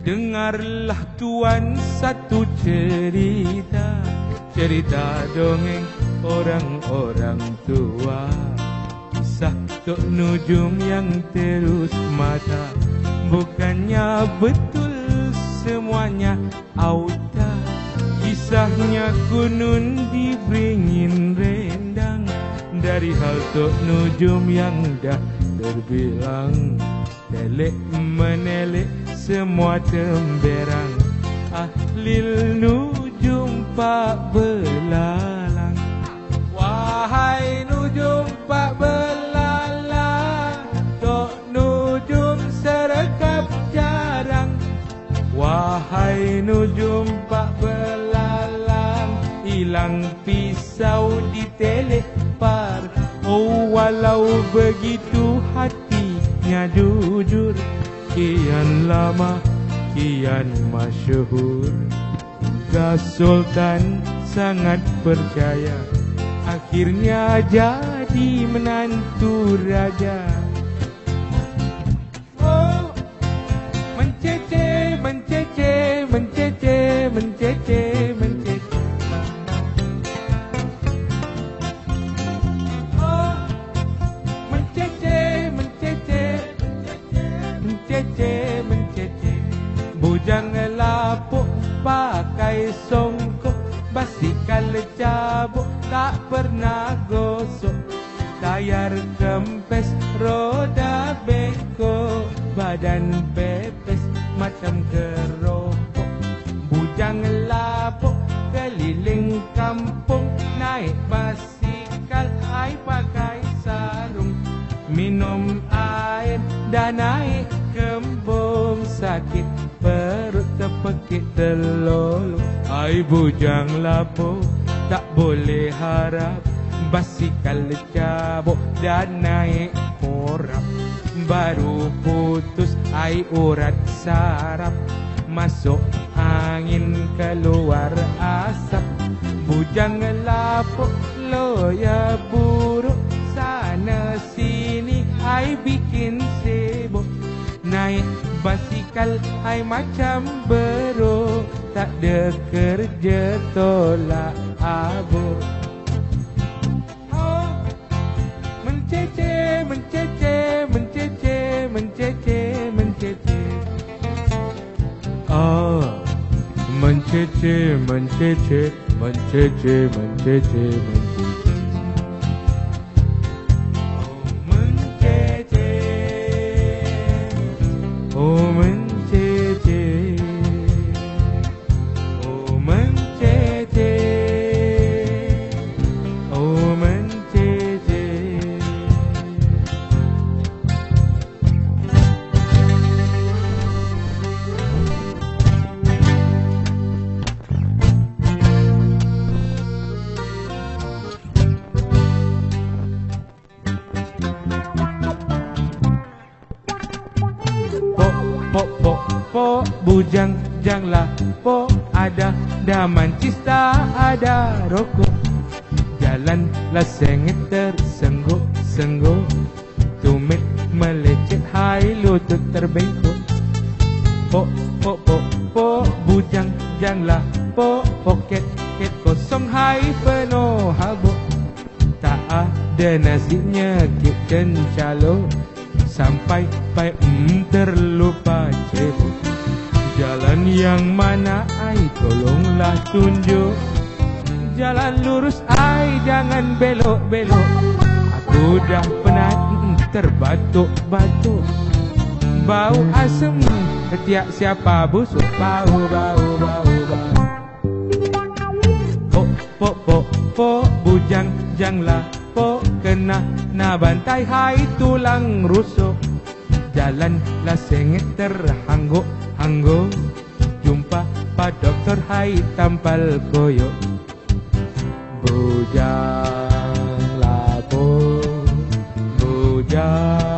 Dengarlah tuan satu cerita, cerita dongeng orang-orang tua. Kisah Tok Nujum yang terus mata, bukannya betul semuanya auta. Kisahnya kunun diberingin rendang, dari hal Tok Nujum yang dah terbilang. Telek menelek semua temberang, ahlil nujum pak belalang. Wahai nujum pak belalang, Tok Nujum serekap jarang. Wahai nujum pak belalang, hilang pisau di telek par. Oh walau begitu hatinya jujur, kian lama kian masyhur. Hingga Sultan sangat percaya, akhirnya jadi menantu raja. Oh, mencece, mencece, mencece, mencece, mencece. Oh, mencece, mencece, mencece, mencece. Bujang lapuk pakai songkok, basikal cabuk tak pernah gosok. Tayar kempes, roda bengkok, badan pepes macam kerokok. Bujang lapuk keliling kampung, naik basikal ai pakai sarung. Minum air dan naik kembung, sakit perut terpekik terlolong. Ai bujang lapuk tak boleh harap, basikal cabuk dan naik porap. Baru putus ai urat sarap, masuk angin keluar asap. Bujang lapuk loya buruk, sana sini ai bikin sibuk. Naik basikal ai macam beruk, tak ada kerja tolak abuk. Oh, mencece, mencece, mencece, mencece, mencece. Oh, mencece, mencece, mencece, mencece, mencece. Oh mencece, oh mencece, oh mencece. Po, bujang janglah po, ada daman cista, ada rokok. Jalan lah sengit tersengguk-sengguk, tumit melecet hai lutut terbengkok. Po, po, po, po, bujang janglah po, poket ket kosong hai penuh habuk. Tak ada nasinya kit kencalo, sampai pai terlupa cebok. Jalan yang mana ai tolonglah tunjuk, jalan lurus ai jangan belok-belok. Aku dah penat terbatuk-batuk, bau asem setiap siapa busuk. Bau, bau, bau, bau. Po, po, po, po, bujang janglah po, kena na bantai hai tulang rusuk. Jalan lah sengit terhangguk-hangguk, jumpa pak doktor hai tampal koyok. Bujang lapuk, bujang